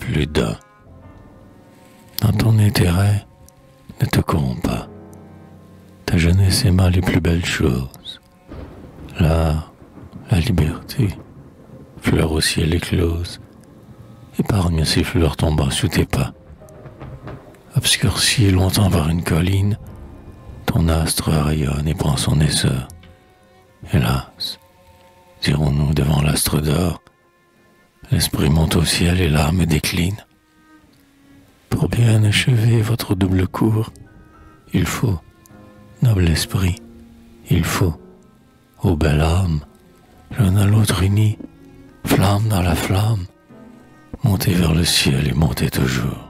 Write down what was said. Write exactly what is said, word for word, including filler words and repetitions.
plus d'un. Dans ton intérêt, ne te corromps pas. Ta jeunesse aima les plus belles choses. L'art, la liberté, fleurs au ciel écloses. Épargne ces fleurs tombant sous tes pas. Obscurci longtemps par une colline, ton astre rayonne et prend son essor. Hélas, dirons-nous devant l'astre d'or, l'esprit monte au ciel et l'âme décline. Pour bien achever votre double cours, il faut, noble esprit, il faut, ô belle âme, l'un à l'autre unis, flamme dans la flamme, monter vers le ciel et monter toujours.